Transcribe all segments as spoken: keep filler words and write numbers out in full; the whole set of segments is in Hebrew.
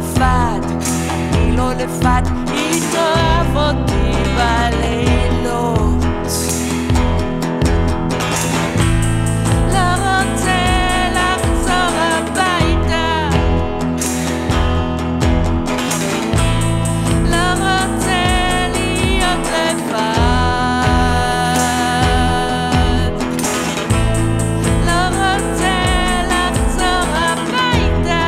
לבד, אני לא לבד, היא תאהב אותי בלילות. לא רוצה לחזור הביתה, לא רוצה להיות לבד, לא רוצה לחזור הביתה,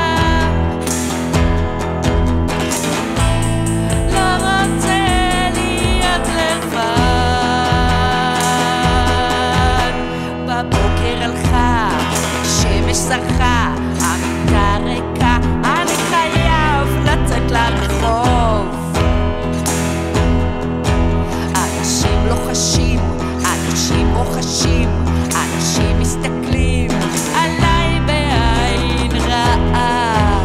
לא רוצה להיות לבד. בבוקר הלכה, שמש זרחה, המיטה ריקה, אני חייב לצאת לרחוב. אנשים לוחשים, אנשים רוחשים, אנשים מסתכלים עליי בעין רעה.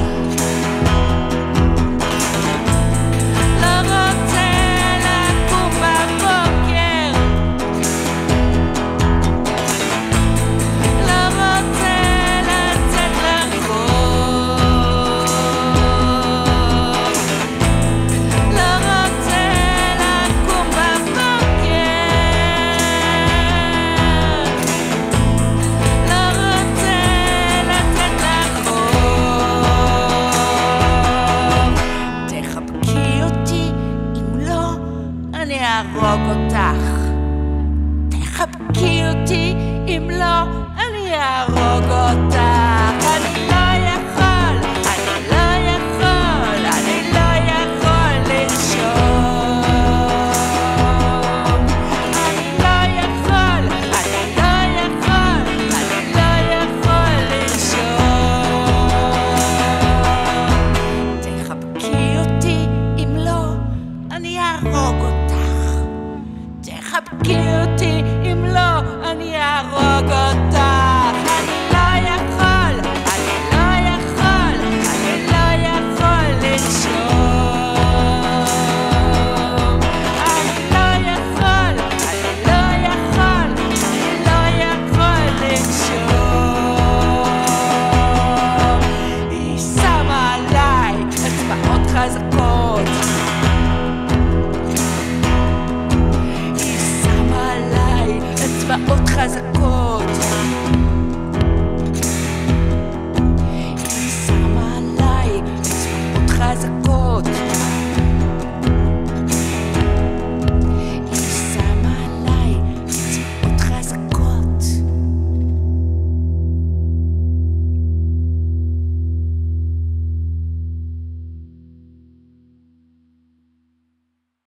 לא רוצה לקום בבוקר, לא רוצה לצאת לרחוב, לא רוצה לקום בבוקר, לא רוצה לצאת לרחוב. תחבקי אותי, אם לא, אני אהרוג אותך. תחבקי אותי, אם לא, אני אהרוג אותך. אני לא יכול, אני לא יכול, אני לא יכול לנשום. אני לא יכול, אני לא יכול, אני לא יכול לנשום. תחבקי אותי, אם לא, אני אהרוג אותך. תחבקי אותי, אם לא, אני אהרוג אותך. אני לא יכול, אני לא יכול, אני לא יכול לנשום. אני לא יכול, אני לא יכול, אני לא יכול לנשום. היא שמה עליי אצבעות חזקות, היא שמה עליי אצבעות חזקות.